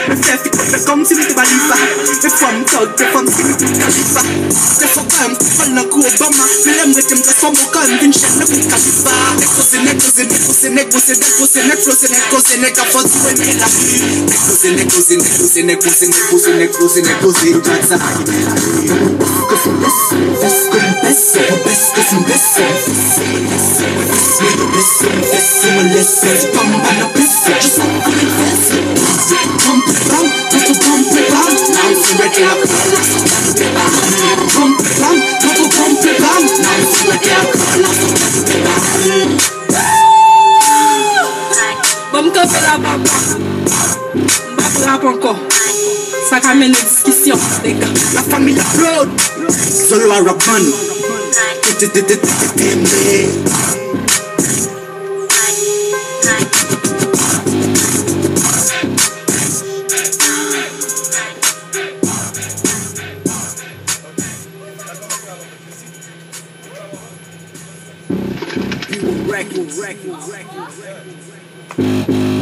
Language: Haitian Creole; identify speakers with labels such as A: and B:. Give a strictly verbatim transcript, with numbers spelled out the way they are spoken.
A: Me faire fit de comme si m'était balifa. Me femme tog, me femme si m'était califa. Me fuck I'm fall na ku Obama. Me lemre tem ka somo kan vin chef na ku kalifa. Neko se neko se neko se neko se neko se neko se neko se neko for you and me la. Neko se neko se neko se neko se neko se neko se neko se you got some. Cause I'm best, best, best, best, cause I'm best, best, best, best, best, pump and a piss, just like I'm in best. Pump, pump, just pump, pump. Now it's regular, pump, pump, just pump, pump. Now it's regular,
B: Bon, quand c'est la bamba, on va frapper encore. Ça ramène une discussion, les gars.
A: la famille applaud. Solo à Rabban. Records, records, records, records.